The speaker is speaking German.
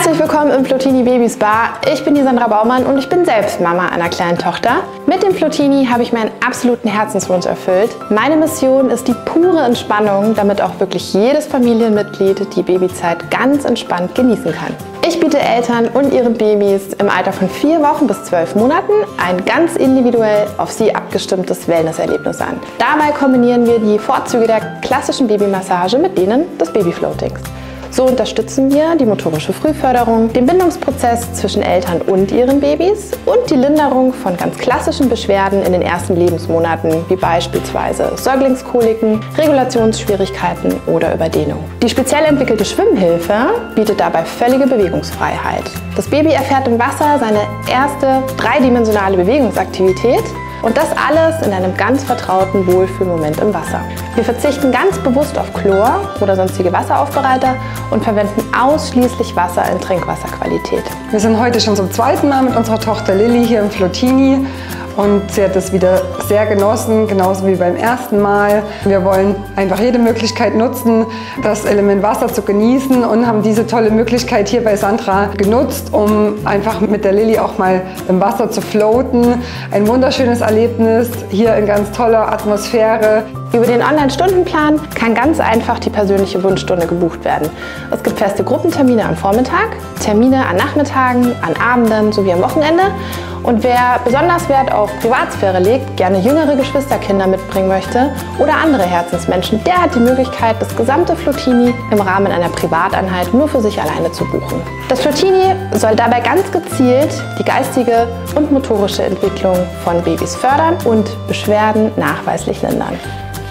Herzlich willkommen im Flotini Baby Spa. Ich bin die Sandra Baumann und ich bin selbst Mama einer kleinen Tochter. Mit dem Flotini habe ich meinen absoluten Herzenswunsch erfüllt. Meine Mission ist die pure Entspannung, damit auch wirklich jedes Familienmitglied die Babyzeit ganz entspannt genießen kann. Ich biete Eltern und ihren Babys im Alter von 4 Wochen bis 12 Monaten ein ganz individuell auf sie abgestimmtes Wellnesserlebnis an. Dabei kombinieren wir die Vorzüge der klassischen Babymassage mit denen des Babyfloatings. So unterstützen wir die motorische Frühförderung, den Bindungsprozess zwischen Eltern und ihren Babys und die Linderung von ganz klassischen Beschwerden in den ersten Lebensmonaten, wie beispielsweise Säuglingskoliken, Regulationsschwierigkeiten oder Überdehnung. Die speziell entwickelte Schwimmhilfe bietet dabei völlige Bewegungsfreiheit. Das Baby erfährt im Wasser seine erste dreidimensionale Bewegungsaktivität. Und das alles in einem ganz vertrauten Wohlfühlmoment im Wasser. Wir verzichten ganz bewusst auf Chlor oder sonstige Wasseraufbereiter und verwenden ausschließlich Wasser in Trinkwasserqualität. Wir sind heute schon zum zweiten Mal mit unserer Tochter Lilly hier im Flotini und sie hat es wieder sehr genossen, genauso wie beim ersten Mal. Wir wollen einfach jede Möglichkeit nutzen, das Element Wasser zu genießen und haben diese tolle Möglichkeit hier bei Sandra genutzt, um einfach mit der Lilly auch mal im Wasser zu floaten. Ein wunderschönes Erlebnis, hier in ganz toller Atmosphäre. Über den Online-Stundenplan kann ganz einfach die persönliche Wunschstunde gebucht werden. Es gibt feste Gruppentermine am Vormittag, Termine an Nachmittagen, an Abenden sowie am Wochenende. Und wer besonders Wert auf Privatsphäre legt, gerne jüngere Geschwisterkinder mitbringen möchte oder andere Herzensmenschen, der hat die Möglichkeit, das gesamte Flotini im Rahmen einer Privateinheit nur für sich alleine zu buchen. Das Flotini soll dabei ganz gezielt die geistige und motorische Entwicklung von Babys fördern und Beschwerden nachweislich lindern.